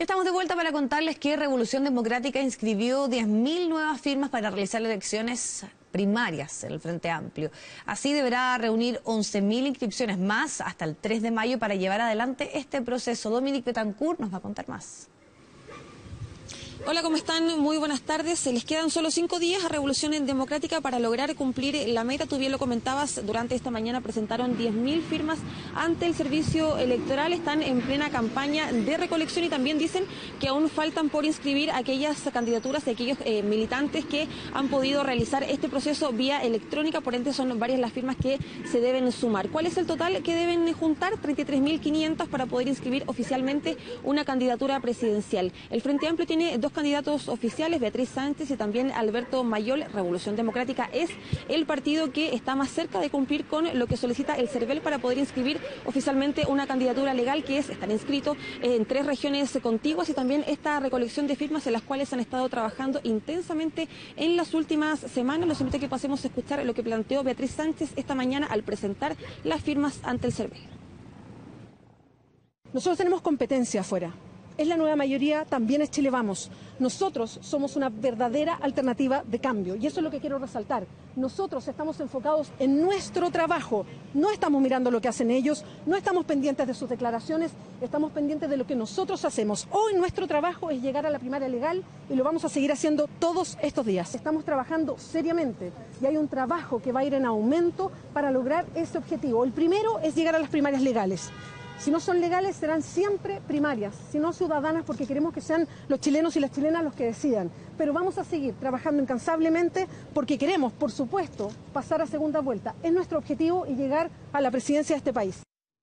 Estamos de vuelta para contarles que Revolución Democrática inscribió 10.000 nuevas firmas para realizar elecciones primarias en el Frente Amplio. Así deberá reunir 11.000 inscripciones más hasta el 3 de mayo para llevar adelante este proceso. Dominique Betancourt nos va a contar más. Hola, ¿cómo están? Muy buenas tardes. Se les quedan solo 5 días a Revolución Democrática para lograr cumplir la meta. Tú bien lo comentabas, durante esta mañana presentaron 10.000 firmas ante el servicio electoral. Están en plena campaña de recolección y también dicen que aún faltan por inscribir aquellas candidaturas de aquellos militantes que han podido realizar este proceso vía electrónica. Por ende, son varias las firmas que se deben sumar. ¿Cuál es el total que deben juntar? 33.500 para poder inscribir oficialmente una candidatura presidencial. El Frente Amplio tiene dos candidatos oficiales, Beatriz Sánchez y también Alberto Mayol. Revolución Democrática es el partido que está más cerca de cumplir con lo que solicita el CERVEL para poder inscribir oficialmente una candidatura legal, que es estar inscrito en 3 regiones contiguas, y también esta recolección de firmas en las cuales han estado trabajando intensamente en las últimas semanas. Los invito a que pasemos a escuchar lo que planteó Beatriz Sánchez esta mañana al presentar las firmas ante el CERVEL. Nosotros tenemos competencia afuera. Es la nueva mayoría, también es Chile Vamos. Nosotros somos una verdadera alternativa de cambio y eso es lo que quiero resaltar. Nosotros estamos enfocados en nuestro trabajo, no estamos mirando lo que hacen ellos, no estamos pendientes de sus declaraciones, estamos pendientes de lo que nosotros hacemos. Hoy nuestro trabajo es llegar a la primaria legal y lo vamos a seguir haciendo todos estos días. Estamos trabajando seriamente y hay un trabajo que va a ir en aumento para lograr ese objetivo. El primero es llegar a las primarias legales. Si no son legales, serán siempre primarias, si no ciudadanas, porque queremos que sean los chilenos y las chilenas los que decidan. Pero vamos a seguir trabajando incansablemente porque queremos, por supuesto, pasar a segunda vuelta. Es nuestro objetivo y llegar a la presidencia de este país.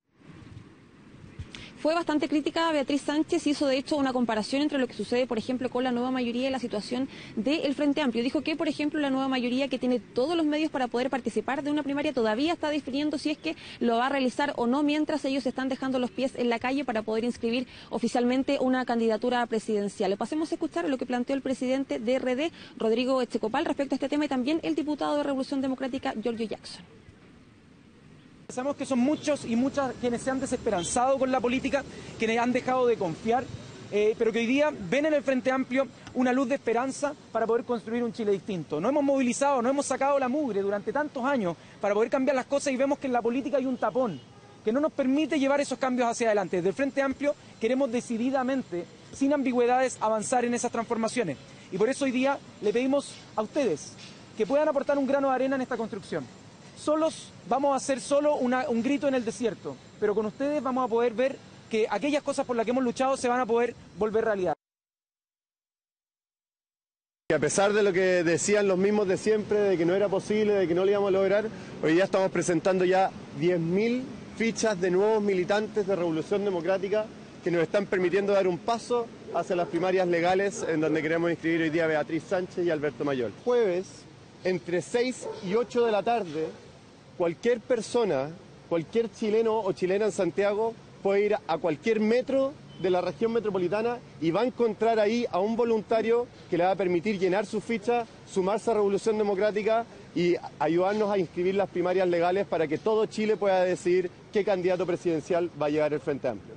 Fue bastante crítica Beatriz Sánchez, hizo de hecho una comparación entre lo que sucede, por ejemplo, con la nueva mayoría y la situación del Frente Amplio. Dijo que, por ejemplo, la nueva mayoría, que tiene todos los medios para poder participar de una primaria, todavía está definiendo si es que lo va a realizar o no, mientras ellos están dejando los pies en la calle para poder inscribir oficialmente una candidatura presidencial. Pasemos a escuchar lo que planteó el presidente de RD, Rodrigo Echecopal, respecto a este tema, y también el diputado de Revolución Democrática, Giorgio Jackson. Sabemos que son muchos y muchas quienes se han desesperanzado con la política, quienes han dejado de confiar, pero que hoy día ven en el Frente Amplio una luz de esperanza para poder construir un Chile distinto. Nos hemos movilizado, nos hemos sacado la mugre durante tantos años para poder cambiar las cosas y vemos que en la política hay un tapón que no nos permite llevar esos cambios hacia adelante. Desde el Frente Amplio queremos decididamente, sin ambigüedades, avanzar en esas transformaciones. Y por eso hoy día le pedimos a ustedes que puedan aportar un grano de arena en esta construcción. Solos vamos a hacer solo un grito en el desierto, pero con ustedes vamos a poder ver que aquellas cosas por las que hemos luchado se van a poder volver realidad. Y a pesar de lo que decían los mismos de siempre, de que no era posible, de que no lo íbamos a lograr, hoy día estamos presentando ya 10.000 fichas de nuevos militantes de Revolución Democrática que nos están permitiendo dar un paso hacia las primarias legales, en donde queremos inscribir hoy día a Beatriz Sánchez y Alberto Mayol. Jueves, entre 6 y 8 de la tarde, cualquier persona, cualquier chileno o chilena en Santiago puede ir a cualquier metro de la región metropolitana y va a encontrar ahí a un voluntario que le va a permitir llenar su ficha, sumarse a Revolución Democrática y ayudarnos a inscribir las primarias legales para que todo Chile pueda decidir qué candidato presidencial va a llegar el Frente Amplio.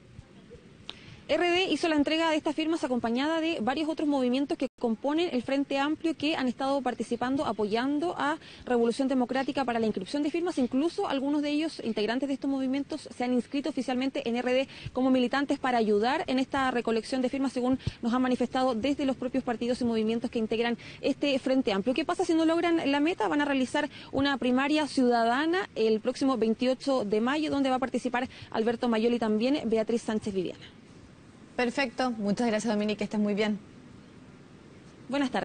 RD hizo la entrega de estas firmas acompañada de varios otros movimientos que componen el Frente Amplio, que han estado participando, apoyando a Revolución Democrática para la inscripción de firmas. Incluso algunos de ellos, integrantes de estos movimientos, se han inscrito oficialmente en RD como militantes para ayudar en esta recolección de firmas, según nos han manifestado desde los propios partidos y movimientos que integran este Frente Amplio. ¿Qué pasa si no logran la meta? Van a realizar una primaria ciudadana el próximo 28 de mayo, donde va a participar Alberto Mayol y también Beatriz Sánchez Viviana. Perfecto, muchas gracias, Dominique, que estés muy bien. Buenas tardes.